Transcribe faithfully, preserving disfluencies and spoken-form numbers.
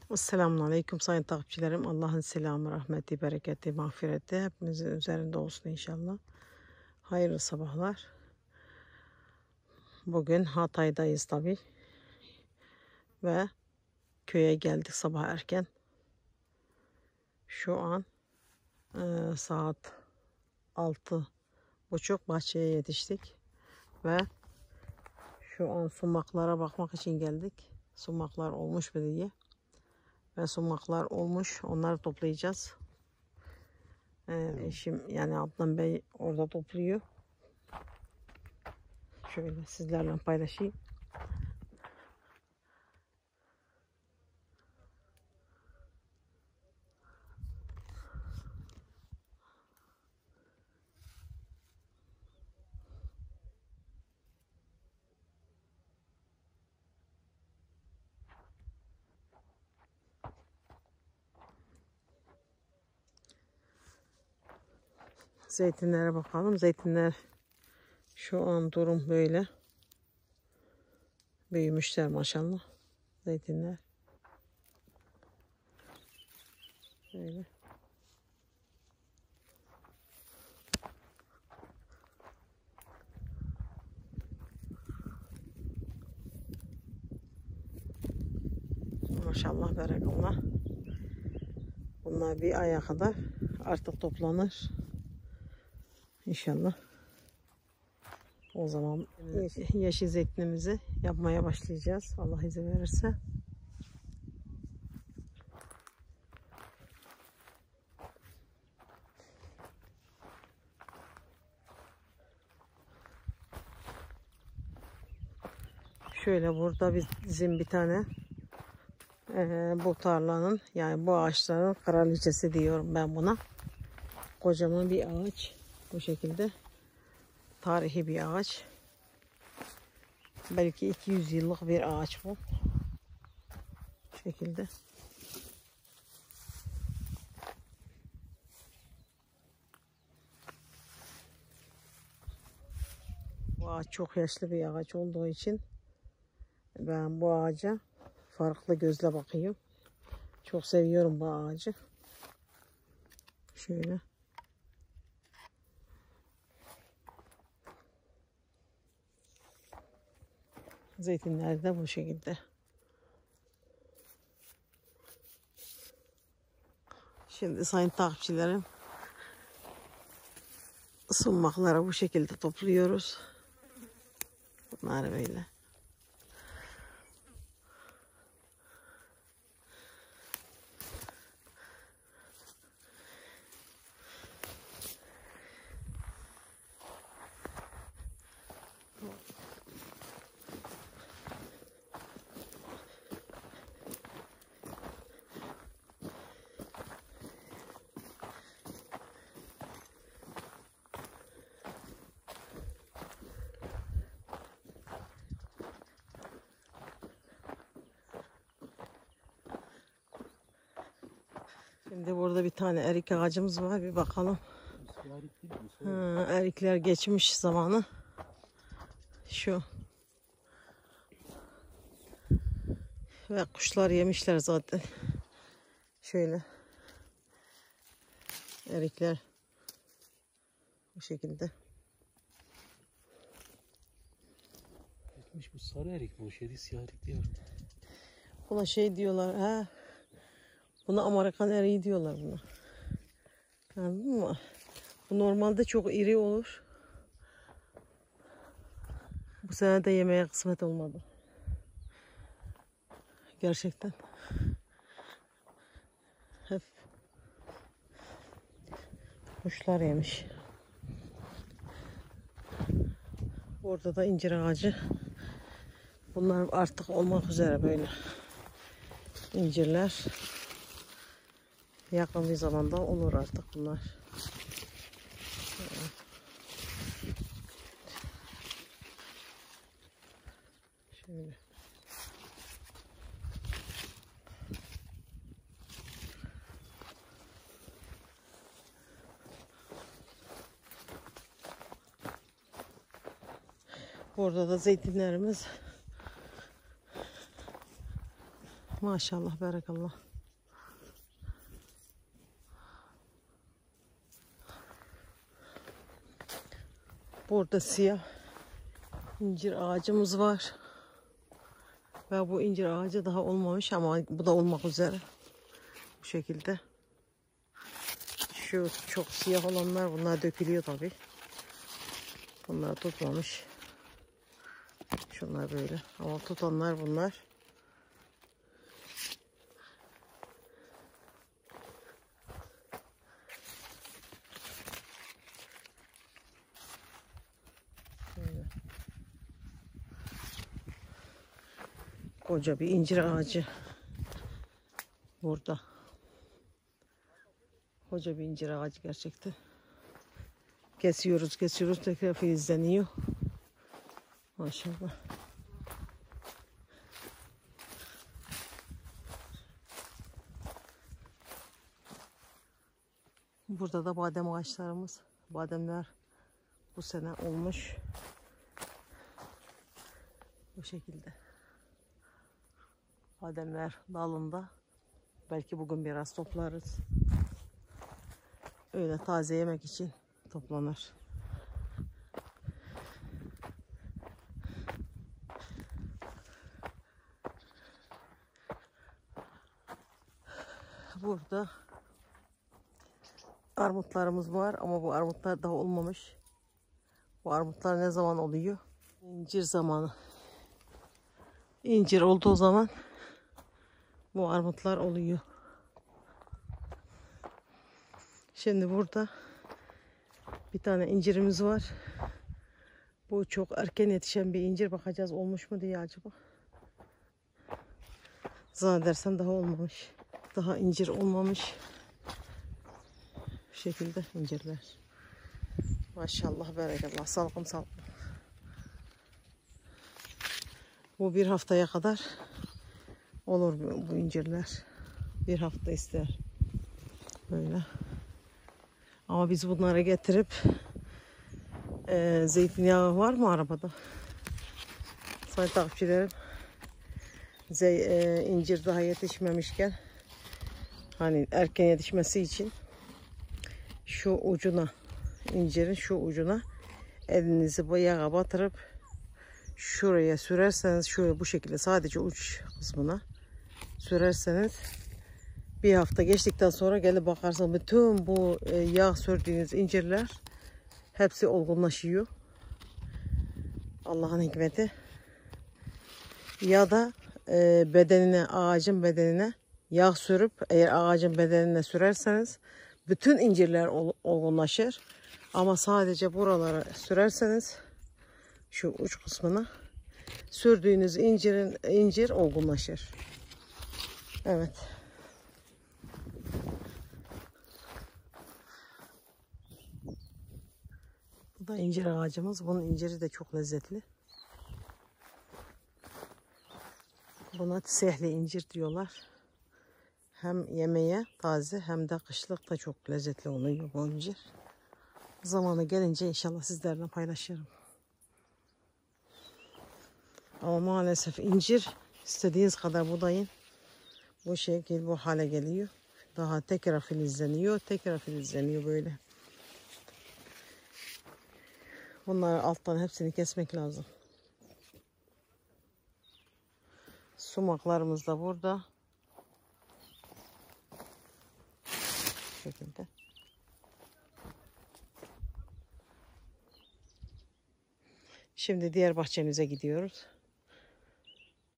Esselamun Aleyküm sayın takipçilerim. Allah'ın selamı, rahmeti, bereketi, mağfireti hepimizin üzerinde olsun inşallah. Hayırlı sabahlar. Bugün Hatay'dayız tabi. Ve köye geldik sabah erken. Şu an e, saat altı buçuk bahçeye yetiştik. Ve şu an sumaklara bakmak için geldik. Sumaklar olmuş mu diye. Ve sumaklar olmuş. Onları toplayacağız. Ee, eşim yani Adnan Bey orada topluyor. Şöyle sizlerle paylaşayım. Zeytinlere bakalım. Zeytinler şu an durum böyle. Büyümüşler maşallah. Zeytinler. Böyle. Maşallah, berekallah. Bunlar bir aya kadar artık toplanır. İnşallah. O zaman yeşil zeytinimizi yapmaya başlayacağız. Allah izin verirse. Şöyle burada bizim bir tane e, bu tarlanın yani bu ağaçların kraliçesi diyorum ben buna. Kocaman bir ağaç. Bu şekilde. Tarihi bir ağaç. Belki iki yüz yıllık bir ağaç bu. Bu şekilde. Bu ağaç çok yaşlı bir ağaç olduğu için ben bu ağaca farklı gözle bakıyorum. Çok seviyorum bu ağacı. Şöyle. Zeytinler de bu şekilde. Şimdi sayın takipçilerim, sumakları bu şekilde topluyoruz. Bunlar böyle. Şimdi burada bir tane erik ağacımız var. Bir bakalım. Ha, erikler geçmiş zamanı. Şu. Ve kuşlar yemişler zaten. Şöyle. Erikler. Bu şekilde. Gitmiş bu sarı erik mi? O şeydi, siyah erik diyor. Buna şey diyorlar. Ha. Buna Amerikan eriği diyorlar buna. Anladın mı? Bu normalde çok iri olur. Bu sene de yemeğe kısmet olmadı. Gerçekten. Hep kuşlar yemiş. Orada da incir ağacı. Bunlar artık olmak üzere böyle. İncirler. Yakın bir zamanda olur artık bunlar. Şöyle. Burada da zeytinlerimiz Maşallah, berekallah. Burada siyah incir ağacımız var. Ve bu incir ağacı daha olmamış ama bu da olmak üzere. Bu şekilde. Şu çok siyah olanlar, bunlar dökülüyor tabi. Bunlar tutmamış. Şunlar böyle. Ama tutanlar bunlar. Böyle. Koca bir incir ağacı. Burada. Koca bir incir ağacı gerçekten. Kesiyoruz, kesiyoruz. Tekrar filizleniyor. Maşallah. Burada da badem ağaçlarımız. Bademler bu sene olmuş. Bu şekilde. Bademler dalında. Belki bugün biraz toplarız. Öyle taze yemek için toplanır. Burada armutlarımız var ama bu armutlar daha olmamış. Bu armutlar ne zaman oluyor? İncir zamanı. İncir olduğu zaman bu armutlar oluyor. Şimdi burada bir tane incirimiz var. Bu çok erken yetişen bir incir. Bakacağız olmuş mu diye acaba. Zannedersem daha olmamış. Daha incir olmamış. Bu şekilde incirler. Maşallah, berekallah. Salkım salkım. Bu bir haftaya kadar olur bu incirler. Bir hafta ister. Böyle. Ama biz bunları getirip e, zeytinyağı var mı arabada? Sayın takipçilerim, zey, e, incir daha yetişmemişken, hani erken yetişmesi için şu ucuna, incirin şu ucuna elinizi bayağı batırıp şuraya sürerseniz, şöyle bu şekilde sadece uç kısmına sürerseniz, bir hafta geçtikten sonra gelip bakarsanız bütün bu yağ sürdüğünüz incirler hepsi olgunlaşıyor. Allah'ın hikmeti. Ya da bedenine, ağacın bedenine yağ sürüp eğer ağacın bedenine sürerseniz bütün incirler olgunlaşır. Ama sadece buralara sürerseniz şu uç kısmına sürdüğünüz incirin incir olgunlaşır. Evet. Bu da incir ağacımız. Bunun inciri de çok lezzetli. Buna sehli incir diyorlar. Hem yemeğe taze hem de kışlık da çok lezzetli oluyor bu incir. Zamanı gelince inşallah sizlerle paylaşırım. Ama maalesef incir istediğiniz kadar budayın. Bu şekil bu hale geliyor. Daha tekrar filizleniyor. Tekrar filizleniyor böyle. Bunları alttan hepsini kesmek lazım. Sumaklarımız da burada. Bu şekilde. Şimdi diğer bahçemize gidiyoruz.